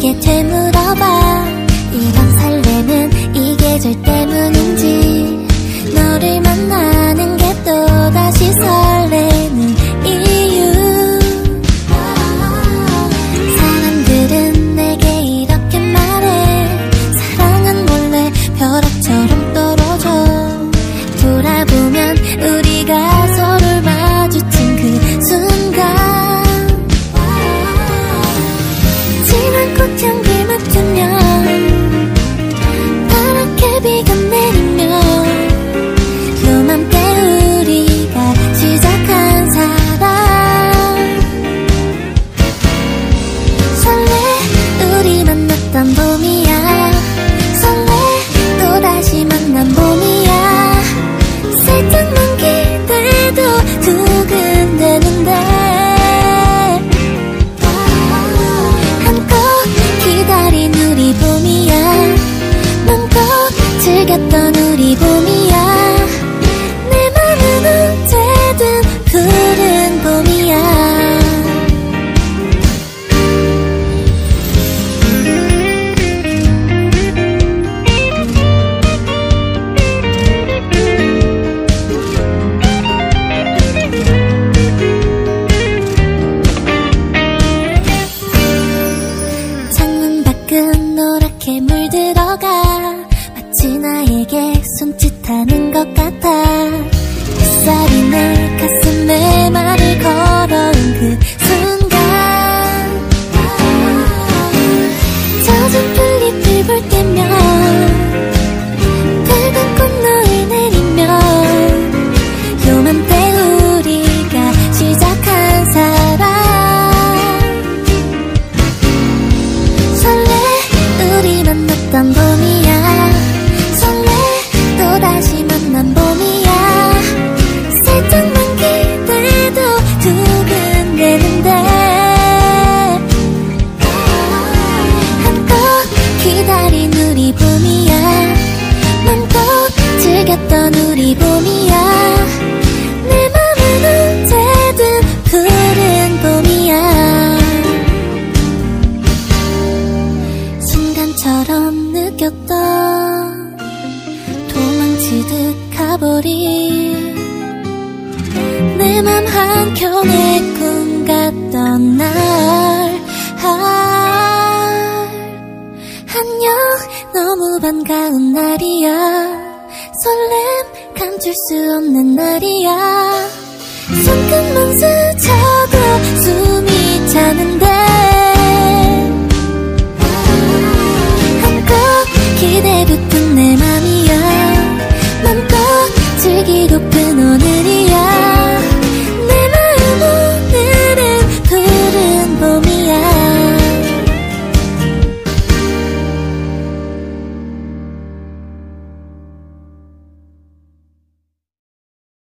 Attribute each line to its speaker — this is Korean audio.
Speaker 1: 내게 되물어봐. 이런 설레는 이 계절 때문인지 너를 만나는 게 또다시 설레는 이유. 사람들은 내게 이렇게 말해. 사랑은 몰래 벼락처럼 떨어져. 돌아보면 우리가 서로를 마주친 그 순간 진한 꽃향기 맡으면 파랗게 비가 내리면 요맘때 우리가 시작한 사랑. 설레 우리 만났던 봄이야. 설레 또다시 만난 봄이야. 살짝만 기대도 두근대는데 한껏 기다린 우리 봄이야. 맘껏 즐겼던 우리 봄이야. 내 맘은 언제든 푸른 봄이야. 창문 밖은 노랗게 물들어가. 마치 나에게 손짓하는 것 같아. 햇살이 내 가슴에 말을 걸어온 그 순간 젖은 풀잎을 볼 때면 붉은 꽃노을 내리면 요맘때 우리가 시작한 사랑. 설레 우리 만났던 봄이야. 설레 또다시 만난 봄이야. 살짝만 기대도 두근대는데 한껏 기다린 우리 봄이야. 맘껏 즐겼던 우리 봄이야. 내 맘은 언제든 푸른 봄이야. 순간처럼 느꼈던 도망치듯 가버린 내 맘 한켠에 꿈 같던 날. 안녕 너무 반가운 날이야. 설렘 감출 수 없는 날이야. 손끝만